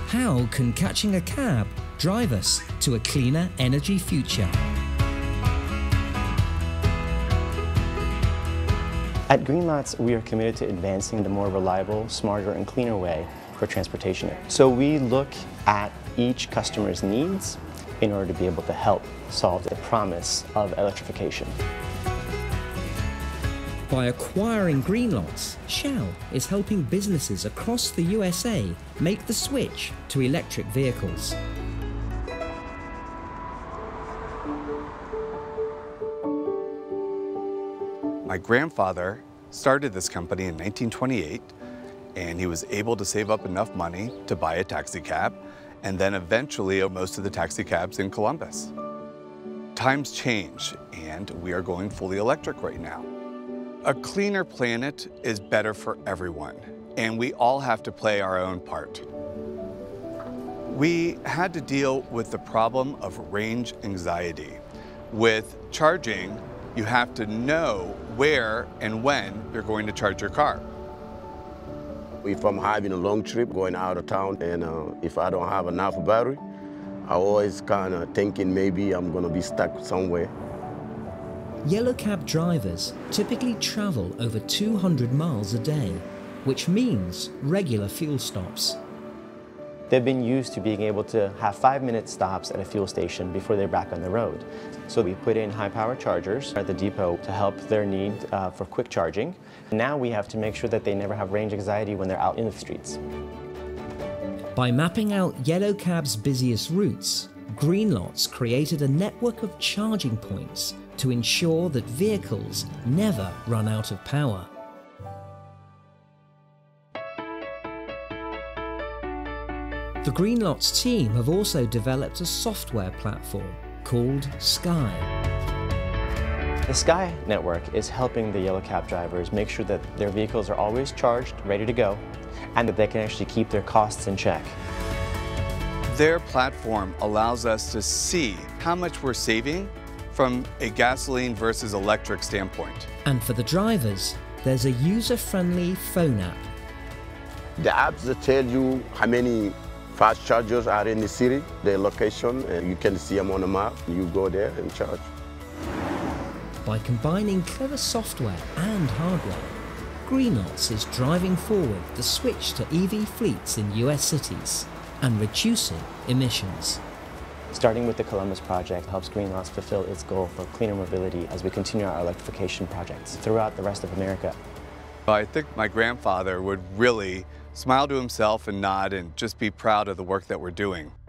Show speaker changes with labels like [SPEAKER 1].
[SPEAKER 1] How can catching a cab drive us to a cleaner energy future?
[SPEAKER 2] At Greenlots, we are committed to advancing the more reliable, smarter, and cleaner way for transportation. So we look at each customer's needs in order to be able to help solve the promise of electrification.
[SPEAKER 1] By acquiring Greenlots, Shell is helping businesses across the USA make the switch to electric vehicles.
[SPEAKER 3] My grandfather started this company in 1928, and he was able to save up enough money to buy a taxi cab, and then eventually most of the taxi cabs in Columbus. Times change, and we are going fully electric right now. A cleaner planet is better for everyone, and we all have to play our own part. We had to deal with the problem of range anxiety. With charging, you have to know where and when you're going to charge your car.
[SPEAKER 4] If I'm having a long trip going out of town and if I don't have enough battery, I always kind of thinking maybe I'm going to be stuck somewhere.
[SPEAKER 1] Yellow cab drivers typically travel over 200 miles a day, which means regular fuel stops.
[SPEAKER 2] They've been used to being able to have 5-minute stops at a fuel station before they're back on the road. So we put in high-power chargers at the depot to help their need for quick charging. Now we have to make sure that they never have range anxiety when they're out in the streets.
[SPEAKER 1] By mapping out Yellow Cab's busiest routes, Greenlots created a network of charging points to ensure that vehicles never run out of power. The Greenlots team have also developed a software platform called Sky.
[SPEAKER 2] The Sky network is helping the yellow cab drivers make sure that their vehicles are always charged, ready to go, and that they can actually keep their costs in check.
[SPEAKER 3] Their platform allows us to see how much we're saving from a gasoline versus electric standpoint.
[SPEAKER 1] And for the drivers, there's a user-friendly phone app.
[SPEAKER 4] The apps that tell you how many fast chargers are in the city, their location, and you can see them on the map. You go there and charge.
[SPEAKER 1] By combining clever software and hardware, Greenlots is driving forward the switch to EV fleets in US cities and reducing emissions.
[SPEAKER 2] Starting with the Columbus project helps Greenlots fulfill its goal for cleaner mobility as we continue our electrification projects throughout the rest of America.
[SPEAKER 3] I think my grandfather would really smile to himself and nod and just be proud of the work that we're doing.